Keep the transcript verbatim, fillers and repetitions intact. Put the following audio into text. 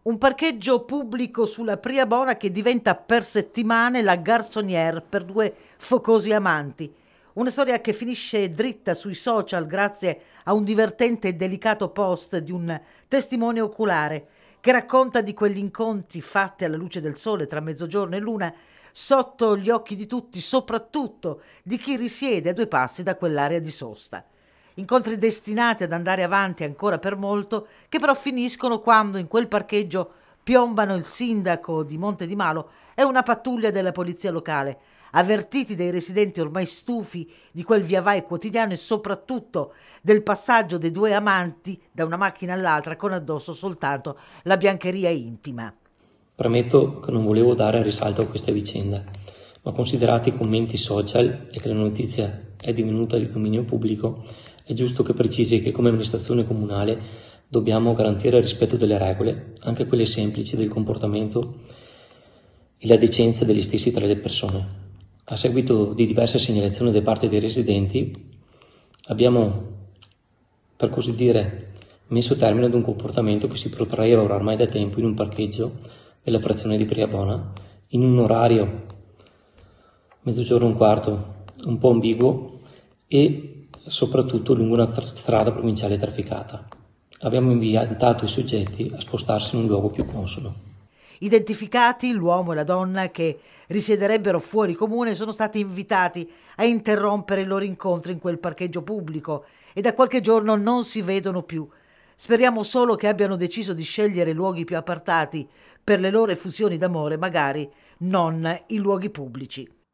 Un parcheggio pubblico sulla Priabona che diventa per settimane la garçonnière per due focosi amanti. Una storia che finisce dritta sui social grazie a un divertente e delicato post di un testimone oculare che racconta di quegli incontri fatti alla luce del sole tra mezzogiorno e luna sotto gli occhi di tutti, soprattutto di chi risiede a due passi da quell'area di sosta. Incontri destinati ad andare avanti ancora per molto, che però finiscono quando in quel parcheggio piombano il sindaco di Monte di Malo e una pattuglia della polizia locale, avvertiti dai residenti ormai stufi di quel via vai quotidiano e soprattutto del passaggio dei due amanti da una macchina all'altra con addosso soltanto la biancheria intima. Premetto che non volevo dare risalto a questa vicenda, ma considerati i commenti social e che la notizia è divenuta di dominio pubblico, è giusto che precisi che come amministrazione comunale dobbiamo garantire il rispetto delle regole, anche quelle semplici del comportamento e la decenza degli stessi tra le persone. A seguito di diverse segnalazioni da parte dei residenti, abbiamo, per così dire, messo termine ad un comportamento che si protraeva ormai da tempo in un parcheggio della frazione di Priabona, in un orario mezzogiorno e un quarto un po' ambiguo e soprattutto lungo una tra- strada provinciale trafficata. Abbiamo invitato i soggetti a spostarsi in un luogo più consono. Identificati, l'uomo e la donna che risiederebbero fuori comune sono stati invitati a interrompere i loro incontri in quel parcheggio pubblico e da qualche giorno non si vedono più. Speriamo solo che abbiano deciso di scegliere luoghi più appartati per le loro effusioni d'amore, magari non i luoghi pubblici.